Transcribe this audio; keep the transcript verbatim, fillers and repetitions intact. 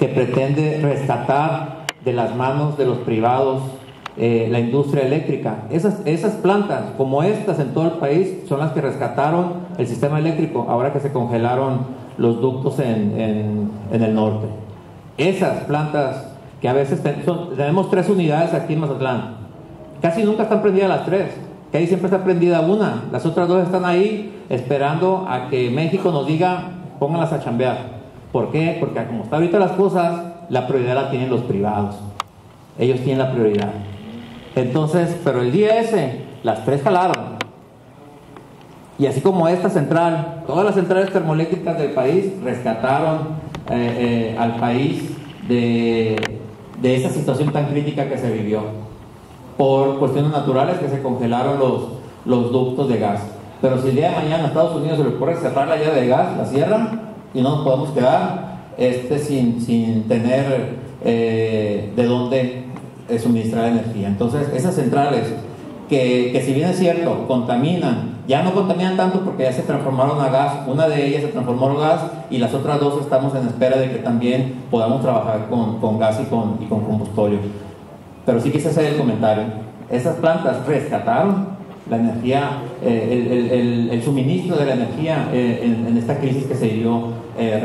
que pretende rescatar de las manos de los privados eh, la industria eléctrica. Esas, esas plantas, como estas en todo el país, son las que rescataron el sistema eléctrico ahora que se congelaron los ductos en, en, en el norte. Esas plantas que a veces ten, son, tenemos tres unidades aquí en Mazatlán, casi nunca están prendidas las tres, que ahí siempre está prendida una, las otras dos están ahí esperando a que México nos diga pónganlas a chambear. ¿Por qué? Porque como están ahorita las cosas, la prioridad la tienen los privados, ellos tienen la prioridad. Entonces, pero el día ese las tres jalaron, y así como esta central, todas las centrales termoeléctricas del país rescataron eh, eh, al país de, de esa situación tan crítica que se vivió por cuestiones naturales, que se congelaron los, los ductos de gas. Pero si el día de mañana a Estados Unidos se le ocurre cerrar la llave de gas, la cierran y no nos podemos quedar este, sin, sin tener eh, de dónde eh, suministrar energía. Entonces esas centrales que, que si bien es cierto contaminan, ya no contaminan tanto porque ya se transformaron a gas, una de ellas se transformó a gas y las otras dos estamos en espera de que también podamos trabajar con, con gas y con, y con combustorio. Pero sí quise hacer el comentario, esas plantas rescataron la energía, eh, el, el, el, el suministro de la energía eh, en, en esta crisis que se dio eh,